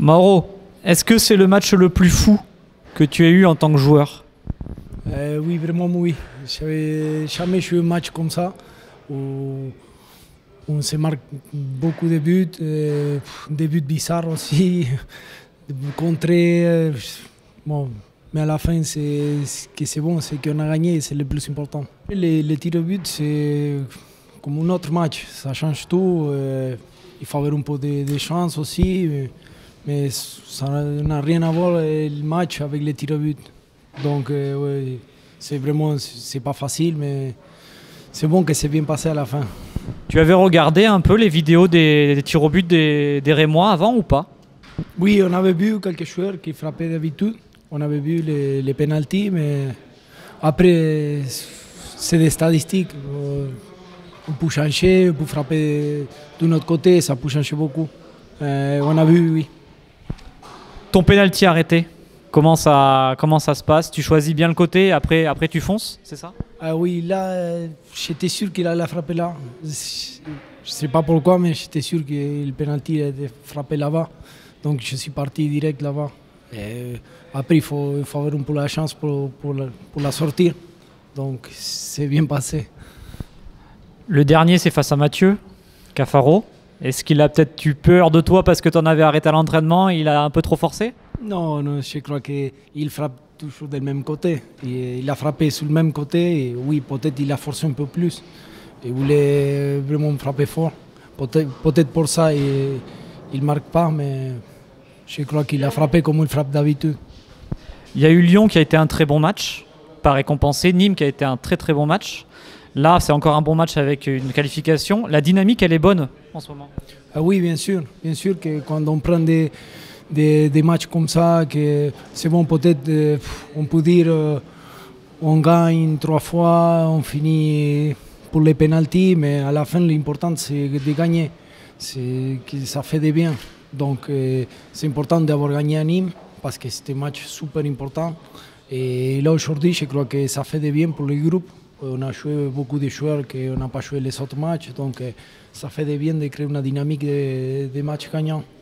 Mauro, est-ce que c'est le match le plus fou que tu aies eu en tant que joueur? Oui, vraiment oui. J'avais jamais joué un match comme ça où on se marque beaucoup de buts, des buts bizarres aussi, contrés. Bon, mais à la fin, c'est bon, c'est qu'on a gagné, c'est le plus important. Les tirs au but, c'est comme un autre match, ça change tout. Il faut avoir un peu de chance aussi, mais ça n'a rien à voir le match avec les tirs au but. Donc, ouais, c'est vraiment, c'est pas facile, mais c'est bon que c'est bien passé à la fin. Tu avais regardé un peu les vidéos des tirs au but des Rémois avant ou pas? Oui, on avait vu quelques joueurs qui frappaient d'habitude. On avait vu les pénaltys, mais après, c'est des statistiques. On peut changer, on peut frapper d'un autre côté, ça peut changer beaucoup. On a vu, oui. Ton penalty arrêté, comment ça se passe? Tu choisis bien le côté, après tu fonces, c'est ça? Ah oui, là, j'étais sûr qu'il allait frapper là. Je ne sais pas pourquoi, mais j'étais sûr que le penalty était frappé là-bas. Donc je suis parti direct là-bas. Après, il faut avoir un peu la chance pour la sortir. Donc c'est bien passé. Le dernier, c'est face à Mathieu Cafaro. Est-ce qu'il a peut-être eu peur de toi parce que tu en avais arrêté à l'entraînement? Il a un peu trop forcé? Non, non, je crois qu'il frappe toujours du même côté. Il a frappé sur le même côté. Et oui, peut-être il a forcé un peu plus. Il voulait vraiment frapper fort. Peut-être pour ça, il ne marque pas, mais je crois qu'il a frappé comme il frappe d'habitude. Il y a eu Lyon qui a été un très bon match, pas récompensé. Nîmes qui a été un très très bon match. Là, c'est encore un bon match avec une qualification. La dynamique, elle est bonne en ce moment. Ah oui, bien sûr. Bien sûr que quand on prend des matchs comme ça, que c'est bon, peut-être on peut dire on gagne 3 fois, on finit pour les pénaltys, mais à la fin, l'important, c'est de gagner. C'est que ça fait du bien. Donc, c'est important d'avoir gagné à Nîmes parce que c'était un match super important. Et là, aujourd'hui, je crois que ça fait du bien pour le groupe. On a joué beaucoup de joueurs qu'on n'a pas joué les autres matchs, donc ça fait du bien de créer une dynamique de matchs gagnants.